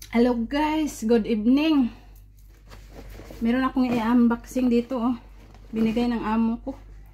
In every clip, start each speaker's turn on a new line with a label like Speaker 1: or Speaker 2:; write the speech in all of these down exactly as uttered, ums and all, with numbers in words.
Speaker 1: Hello guys, good evening. Meron akong i-unboxing dito oh. Binigay ng amo ko.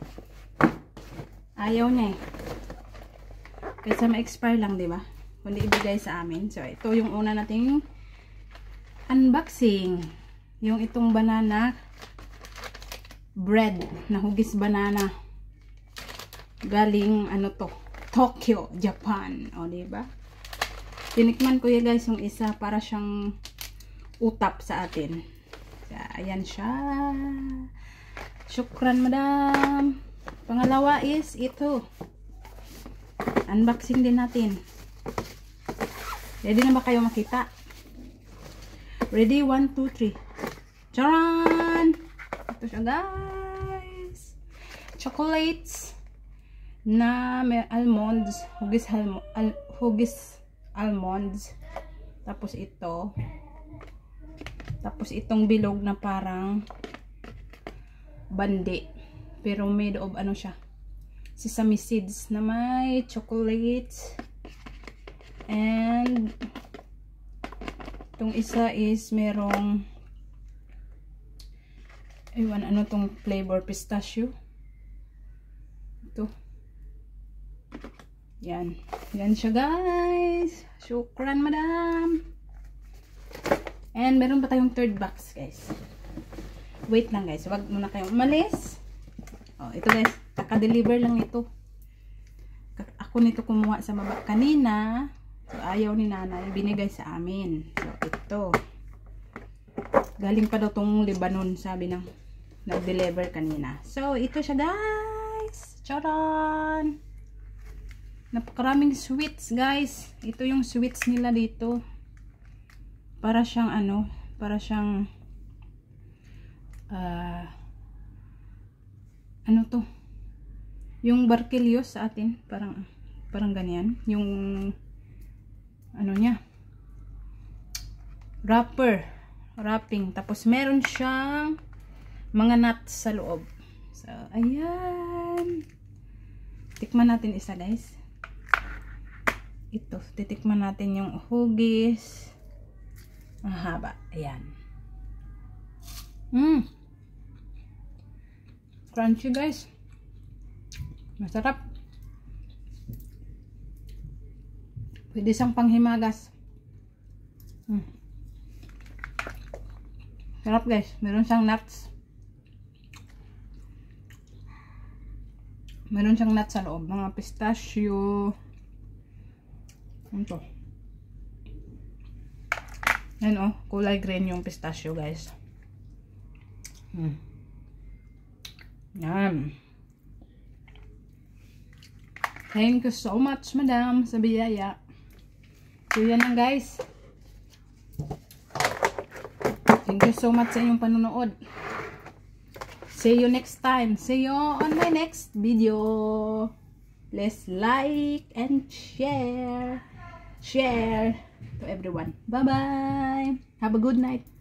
Speaker 1: Ayaw niya eh. Kaysa ma-expire lang, di ba? Kundi ibigay sa amin. So ito yung una nating unboxing. Yung itong banana bread na hugis banana. Galing ano to? Tokyo, Japan. O di ba? Tinikman ko yan guys yung isa para siyang utap sa atin. So, ayan siya. Syukran madam. Pangalawa is ito. Unboxing din natin. Ready na ba kayo makita? Ready? one, two, three. Charan! Ito siya guys. Chocolates na may almonds. Hugis, almo, al, hugis almonds. Tapos ito. Tapos itong bilog na parang bandi. Pero made of ano siya. Sesame seeds na may chocolate. And itong isa is merong ewan ano tong flavor, pistachio. Ito. Yan. Yan siya guys. Syukran madam. And meron pa tayong third box guys. Wait lang guys. Wag muna kayong umalis. Oh, ito guys. Kaka-deliver lang ito. Ako nito kumuha sa baba kanina. So ayaw ni nanay. Binigay sa amin. So ito. Galing pa daw tong Lebanon. Sabi ng nag-deliver kanina. So ito siya guys. Charan! Napakaraming sweets guys. Ito yung sweets nila dito. Para siyang ano, para siyang uh, ano to? Yung barquillos sa atin, parang parang ganyan, yung ano niya. Wrapper, wrapping. Tapos meron siyang mga nuts sa loob. So, ayan. Tikman natin isa guys. Ito, titikman natin yung hugis. Ang haba. Ayan. Mmm. Crunchy guys. Masarap. Pwede siyang panghimagas. Mm. Sarap guys. Meron siyang nuts. Meron siyang nuts sa loob. Mga pistachio. Ito. Yan oh, kulay green yung pistachio guys. Hmm. Yan. Thank you so much madam sa biyaya. So yan lang guys. Thank you so much sa inyong panonood. See you next time. See you on my next video. Please like and share. Share to everyone. Bye bye. Have a good night.